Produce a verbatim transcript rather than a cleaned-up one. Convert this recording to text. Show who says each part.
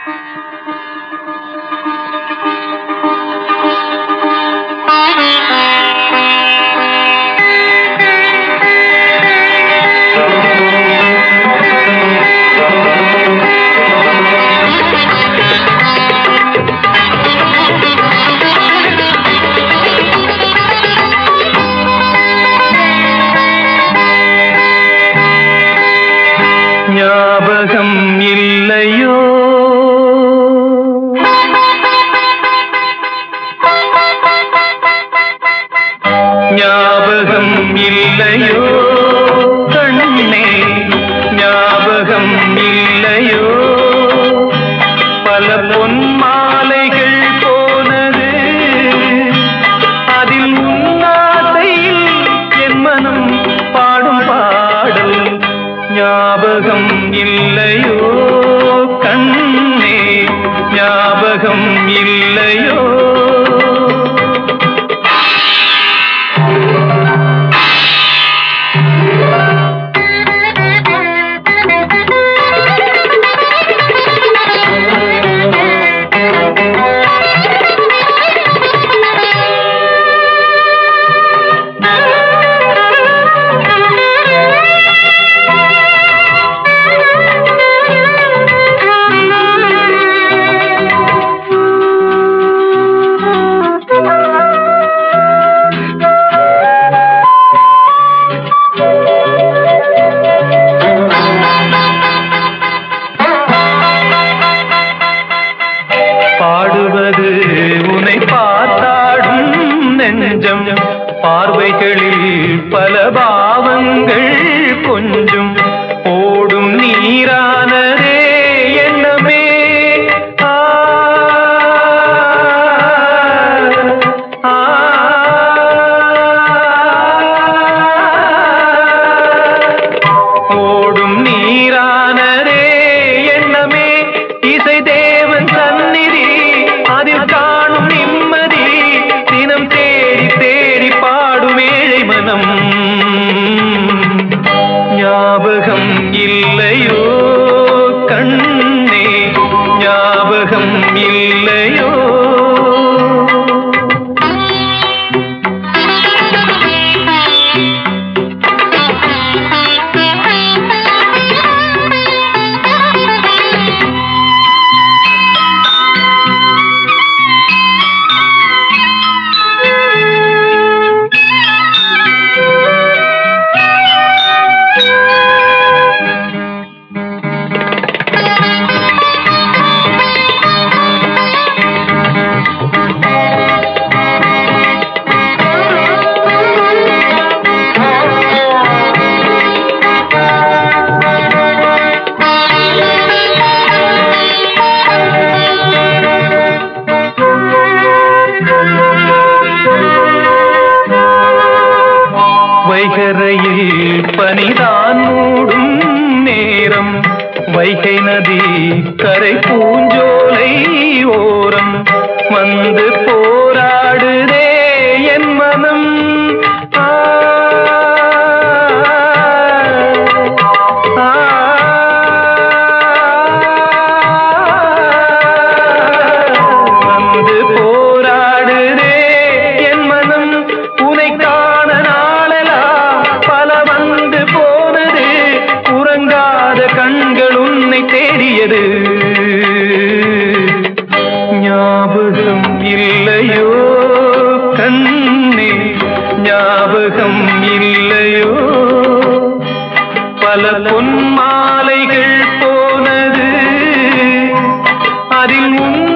Speaker 1: ஞாபகம் இல்லையோ ஞாபகம் இல்லையோ கண்ணே ஞாபகம் இல்லையோ பல பொன் மாலைகள் போனது அதில் உன்னாதையில் என் மனம் பாடும் பாடல் ஞாபகம் இல்லையோ கண்ணே ஞாபகம் இல்லையோ பாடுவது உன்னை பார்த்தாடும் நெஞ்சம் பார்வைகளில் பல பாவங்கள் கொஞ்சம் ஓடும் நீரானதே எண்ணமே ஆ ஓடும் நீரானதே எண்ணமே இசை தேவன் சந்நிதி அதில் காணும் நிம்மதி தினம் தேடி தேடி பாடும் ஏழை மனம் ஞாபகம் இல்லையோ கண்ணே ஞாபகம் இல்லையோ வைகரையில் பனிதான் மூடும் நேரம் வைகை நதி கரை பூஞ்சோலை ஓரம் வந்து போராடுதே என் மனம் ஆ வந்து போராடுதே என் மனம் உனை காண உறங்காத கண்கள் உன்னை தேடியது ஞாபகம் இல்லையோ கண்ணே ஞாபகம் இல்லையோ பல பொன் மாலைகள் போனது அதில்